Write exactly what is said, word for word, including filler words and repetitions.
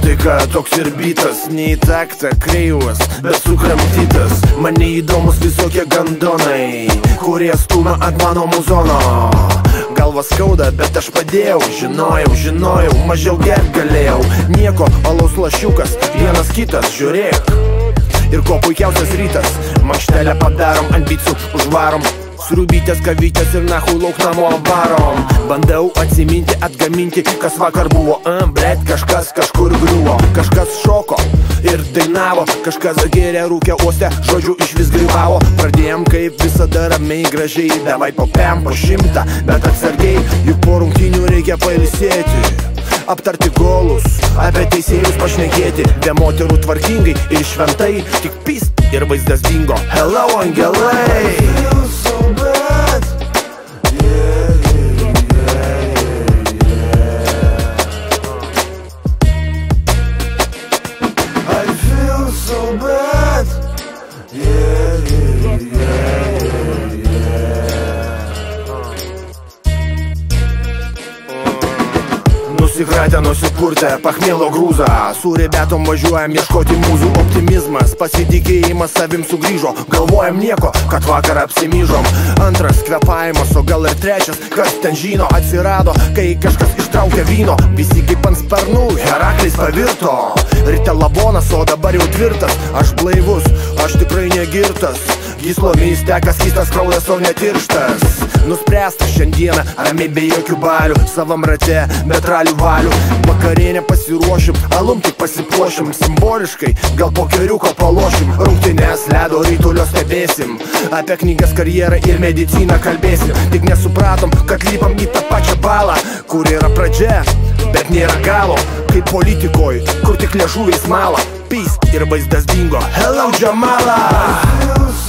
nuotaika toks ir bitas, nei taktą kreivas, bet sukramtytas. Man neįdomus visokie gandonai, kurie stuma ant mano muzono. Galva skauda, bet aš padėjau, žinojau, žinojau, mažiau gert galėjau. Nieko, alaus lašiukas, vienas kitas, žiūrėk. Ir ko puikiausias rytas, mankštelę padarom, ant bicų užvarom. Sriubytės, kavytės ir nahui lauk namo varom. Bandau atsiminti, atgaminti, kas vakar buvo. Am, blet, kažkas kažkur griuvo, kažkas šoko ir dainavo, kažkas gėrė, rūkė, uostė, žodžių iš vis grybavo. Pradėjom kaip visada ramiai, gražiai, davai po pem, po šimtą, bet atsargiai, juk po rungtynių reikia pailsėti, aptarti golus, apie teisėjus pašnekėti. Be moterų tvarkingai ir šventai, tik pist ir vaizdas dingo. Hello, angelai! So bad, yeah, yeah, yeah, yeah. Nusikratę, nusipurtę, pachmielo grūzą, su rebetom važiuojam ieškoti mūzų. Optimizmas, pasitikėjimas savim sugrįžo, galvojam nieko, kad vakar apsimyžom. Antras kvepavimas, o gal ir trečias, kas ten žino, atsirado, kai kažkas ištraukė vyno. Visi kaip ant sparnų, Heraklis pavirto. Ryte labonas, o dabar jau tvirtas. Aš blaivus, aš tikrai negirtas. Gyslomis tekas keistas kraujas, o netirštas. Nuspręsta šiandieną, ramiai be jokių balių, savam rate, bet ralių valių. Vakarienę pasiruošim, alum tik pasipuošim. Simboliškai, gal pokeriuko palošim. Rungtynes ledo rytulio stebėsim, apie knygas, karjerą ir mediciną kalbėsim. Tik nesupratom, kad lypam į tą pačią balą, kur yra pradžia, bet nėra galo. Kaip politikoj, kur tik liežuviais mala. Peace ir vaizdas dingo. Hello, Jamala!